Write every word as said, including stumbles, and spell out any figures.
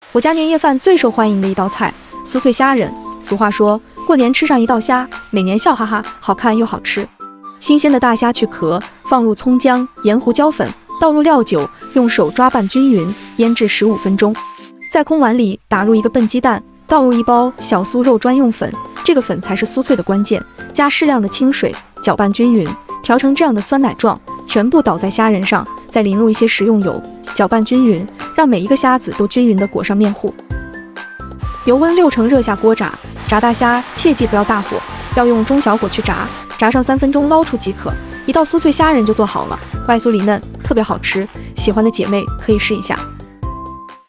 我家年夜饭最受欢迎的一道菜，酥脆虾仁。俗话说，过年吃上一道虾，每年笑哈哈，好看又好吃。新鲜的大虾去壳，放入葱姜、盐、胡椒粉，倒入料酒，用手抓拌均匀，腌制十五分钟。在空碗里打入一个笨鸡蛋，倒入一包小酥肉专用粉，这个粉才是酥脆的关键。加适量的清水，搅拌均匀，调成这样的酸奶状，全部倒在虾仁上，再淋入一些食用油，搅拌均匀，让每一个虾子都均匀地裹上面糊。油温六成热下锅炸，炸大虾切记不要大火，要用中小火去炸，炸上三分钟捞出即可。一道酥脆虾仁就做好了，外酥里嫩，特别好吃。喜欢的姐妹可以试一下。